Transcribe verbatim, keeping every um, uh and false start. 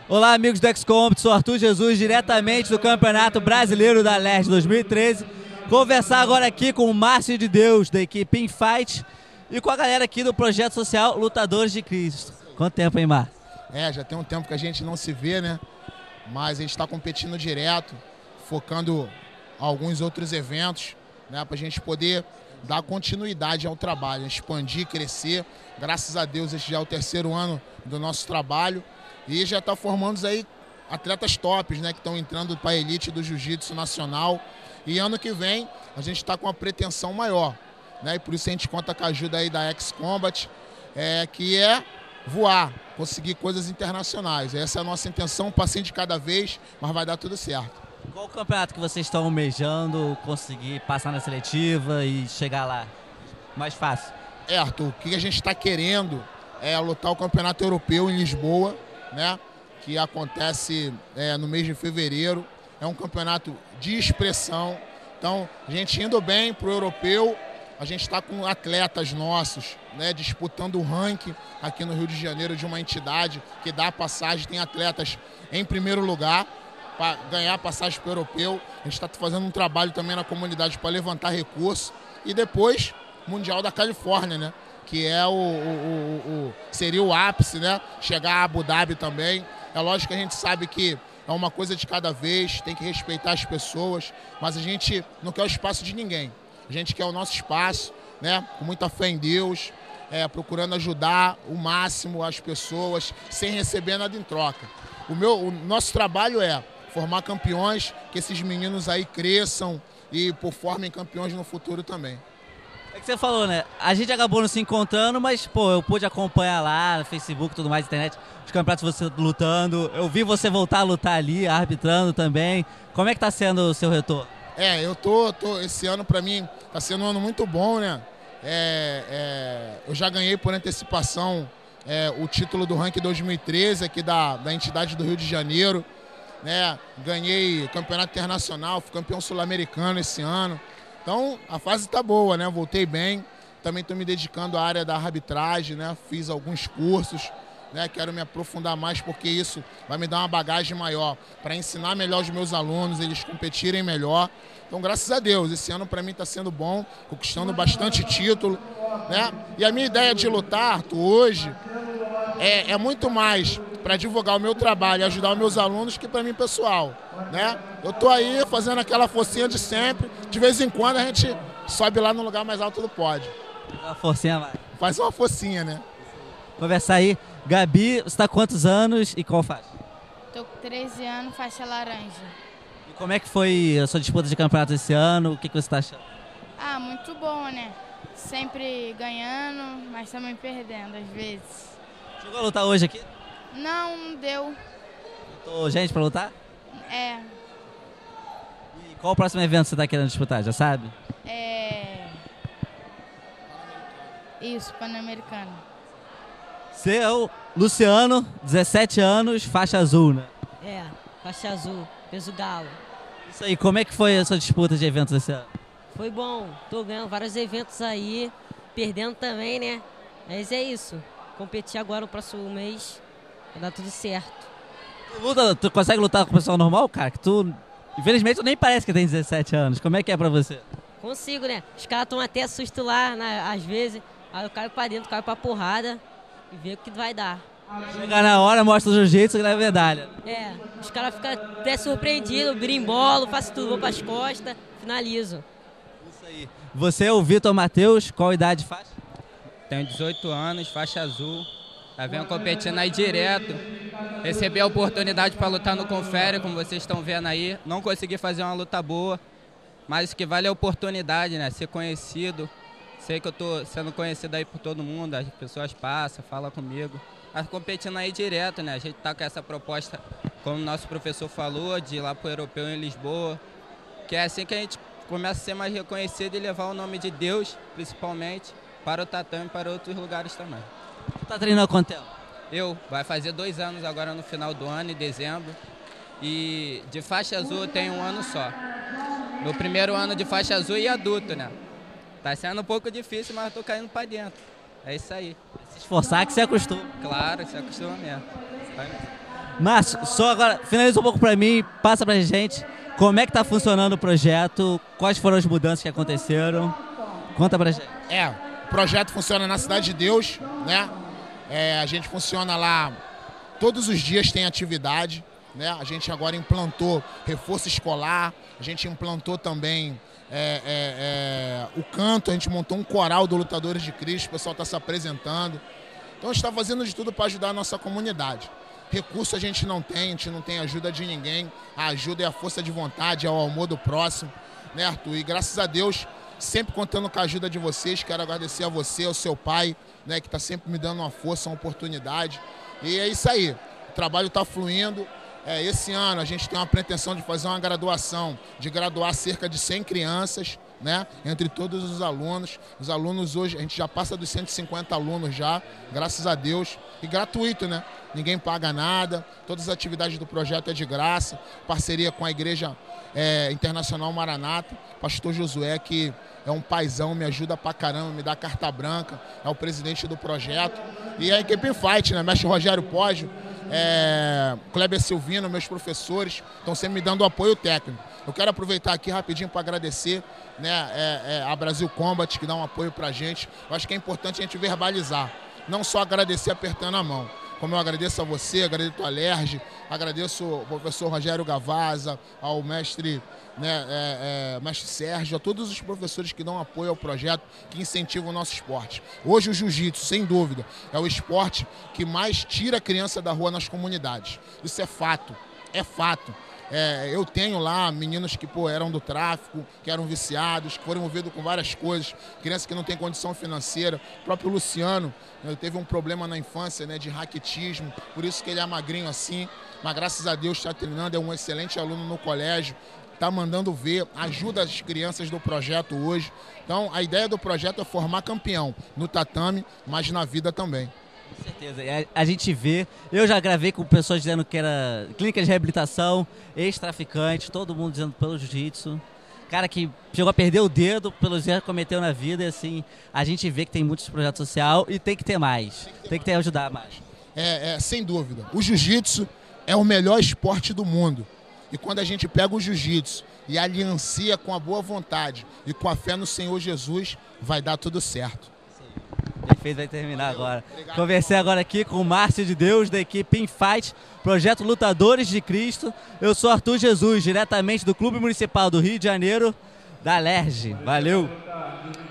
Olá, amigos do X-Combat, sou Arthur Jesus, diretamente do Campeonato Brasileiro da Leste dois mil e treze. Conversar agora aqui com o Márcio de Deus, da equipe Infight, e com a galera aqui do projeto social Lutadores de Cristo. Quanto tempo, hein, Márcio? É, já tem um tempo que a gente não se vê, né? Mas a gente está competindo direto, focando alguns outros eventos, né? Para a gente poder dar continuidade ao trabalho, expandir, crescer. Graças a Deus, este já é o terceiro ano do nosso trabalho e já está formando aí atletas tops, né? Que estão entrando para a elite do jiu-jitsu nacional. E ano que vem a gente está com uma pretensão maior, né? E por isso a gente conta com a ajuda aí da X-Combat, é, que é voar, conseguir coisas internacionais. Essa é a nossa intenção, um passinho de cada vez, mas vai dar tudo certo. Qual o campeonato que vocês estão almejando conseguir passar na seletiva e chegar lá? Mais fácil. É, Arthur, o que a gente está querendo é lutar o Campeonato Europeu em Lisboa, né? Que acontece é, no mês de fevereiro. É um campeonato de expressão. Então, a gente indo bem para o europeu, a gente está com atletas nossos, né, disputando o ranking aqui no Rio de Janeiro de uma entidade que dá passagem, tem atletas em primeiro lugar para ganhar passagem para o europeu. A gente está fazendo um trabalho também na comunidade para levantar recursos. E depois, Mundial da Califórnia, né, que é o, o, o, o, seria o ápice, né, chegar a Abu Dhabi também. É lógico que a gente sabe que é uma coisa de cada vez, tem que respeitar as pessoas, mas a gente não quer o espaço de ninguém. A gente quer o nosso espaço, né, com muita fé em Deus, é, procurando ajudar o máximo as pessoas, sem receber nada em troca. O, meu, o nosso trabalho é formar campeões, que esses meninos aí cresçam e por formem campeões no futuro também. É que você falou, né? A gente acabou não se encontrando, mas, pô, eu pude acompanhar lá no Facebook, tudo mais, internet, os campeonatos você lutando. Eu vi você voltar a lutar ali, arbitrando também. Como é que tá sendo o seu retorno? É, eu tô, tô esse ano pra mim tá sendo um ano muito bom, né? É, é, eu já ganhei por antecipação é, o título do ranking dois mil e treze aqui da, da entidade do Rio de Janeiro, né? Ganhei campeonato internacional, fui campeão sul-americano esse ano. Então a fase tá boa, né? Voltei bem. Também estou me dedicando à área da arbitragem, né? Fiz alguns cursos, né? Quero me aprofundar mais porque isso vai me dar uma bagagem maior para ensinar melhor os meus alunos, eles competirem melhor. Então, graças a Deus, esse ano para mim está sendo bom, conquistando bastante título, né? E a minha ideia de lutar, Arthur, hoje é, é muito mais para divulgar o meu trabalho e ajudar os meus alunos que para mim pessoal, né? Eu tô aí fazendo aquela forcinha de sempre, de vez em quando a gente sobe lá no lugar mais alto do pódio. Uma forcinha vai. Faz uma forcinha, né? Conversar aí. Gabi, você está com quantos anos e qual faixa? Tô com treze anos, faixa laranja. E como é que foi a sua disputa de campeonato esse ano? O que, que você está achando? Ah, muito bom, né? Sempre ganhando, mas também perdendo às vezes. Chegou a lutar hoje aqui? Não, não deu. Tô gente pra lutar? É. E qual o próximo evento que você tá querendo disputar, já sabe? É. Isso, Pan-Americano. Você é o Luciano, dezessete anos, faixa azul, né? É, faixa azul, peso galo. Isso aí, como é que foi a sua disputa de eventos esse ano? Foi bom, tô ganhando vários eventos aí, perdendo também, né? Mas é isso, competir agora no próximo mês, vai dar tudo certo. Tu, luta, tu consegue lutar com o pessoal normal, cara? Que tu, infelizmente, tu nem parece que tem dezessete anos. Como é que é pra você? Consigo, né? Os caras tomam até susto lá, né, às vezes, aí eu caio pra dentro, caio pra porrada e vê o que vai dar. Chegar na hora, mostra o jiu-jitsu e leva medalha. É, os caras ficam até surpreendidos, brimbolo, faço tudo, vou pras costas, finalizo. Isso aí. Você é o Vitor Matheus, qual idade faz? Tenho dezoito anos, faixa azul. Tá vendo competindo aí direto. Recebi a oportunidade para lutar no Confere, como vocês estão vendo aí. Não consegui fazer uma luta boa, mas o que vale é a oportunidade, né? Ser conhecido. Sei que eu tô sendo conhecido aí por todo mundo, as pessoas passam, falam comigo. Mas competindo aí direto, né? A gente tá com essa proposta, como o nosso professor falou, de ir lá pro Europeu em Lisboa. Que é assim que a gente começa a ser mais reconhecido e levar o nome de Deus, principalmente, para o tatame e para outros lugares também. Tu tá treinando há quanto tempo? Eu, vai fazer dois anos agora no final do ano, em dezembro. E de faixa azul eu tenho um ano só. Meu primeiro ano de faixa azul e adulto, né? Tá sendo um pouco difícil, mas eu tô caindo pra dentro. É isso aí. Se esforçar que você acostuma. Claro, se acostuma mesmo. Márcio, só agora, finaliza um pouco pra mim, passa pra gente como é que tá funcionando o projeto, quais foram as mudanças que aconteceram, conta pra gente. É, o projeto funciona na Cidade de Deus, né? É, a gente funciona lá, todos os dias tem atividade, né? A gente agora implantou reforço escolar, a gente implantou também é, é, é, o canto, a gente montou um coral do Lutadores de Cristo, o pessoal está se apresentando. Então a gente está fazendo de tudo para ajudar a nossa comunidade. Recurso a gente não tem, a gente não tem ajuda de ninguém. A ajuda é a força de vontade, é o amor do próximo, né, Arthur? E graças a Deus, sempre contando com a ajuda de vocês. Quero agradecer a você, ao seu pai, né, que está sempre me dando uma força, uma oportunidade. E é isso aí, o trabalho está fluindo. É, esse ano a gente tem uma pretensão de fazer uma graduação, de graduar cerca de cem crianças, né, entre todos os alunos. Os alunos hoje, a gente já passa dos cento e cinquenta alunos já, graças a Deus, e gratuito, né? Ninguém paga nada, todas as atividades do projeto é de graça, parceria com a Igreja é, Internacional Maranata, pastor Josué, que é um paizão, me ajuda pra caramba, me dá carta branca, é o presidente do projeto, e a equipe Fight, né, mestre Rogério Poggio, é, Kleber Silvino, meus professores, estão sempre me dando apoio técnico. Eu quero aproveitar aqui rapidinho para agradecer, né, é, é, a Brasil Combat, que dá um apoio pra gente. Eu acho que é importante a gente verbalizar, não só agradecer apertando a mão. Como eu agradeço a você, agradeço a Lerge, agradeço ao professor Rogério Gavaza, ao mestre, né, é, é, mestre Sérgio, a todos os professores que dão apoio ao projeto, que incentivam o nosso esporte. Hoje o jiu-jitsu, sem dúvida, é o esporte que mais tira a criança da rua nas comunidades. Isso é fato, é fato. É, eu tenho lá meninos que pô, eram do tráfico, que eram viciados, que foram envolvidos com várias coisas, crianças que não têm condição financeira. O próprio Luciano, né, teve um problema na infância, né, de raquitismo, por isso que ele é magrinho assim, mas graças a Deus está treinando, é um excelente aluno no colégio, está mandando ver, ajuda as crianças do projeto hoje. Então a ideia do projeto é formar campeão no tatame, mas na vida também. Com certeza, a, a gente vê, eu já gravei com pessoas dizendo que era clínica de reabilitação, ex-traficante, todo mundo dizendo pelo jiu-jitsu, cara que chegou a perder o dedo pelos erros que cometeu na vida, e assim, a gente vê que tem muitos projetos sociais e tem que ter mais, tem que ter, tem que ter ajudar mais. É, é, sem dúvida, o jiu-jitsu é o melhor esporte do mundo, e quando a gente pega o jiu-jitsu e aliancia com a boa vontade e com a fé no Senhor Jesus, vai dar tudo certo. Perfeito, vai terminar agora. Obrigado. Conversei agora aqui com o Márcio de Deus, da equipe Pinfight, projeto Lutadores de Cristo. Eu sou Arthur Jesus, diretamente do Clube Municipal do Rio de Janeiro, da Lerge. Valeu!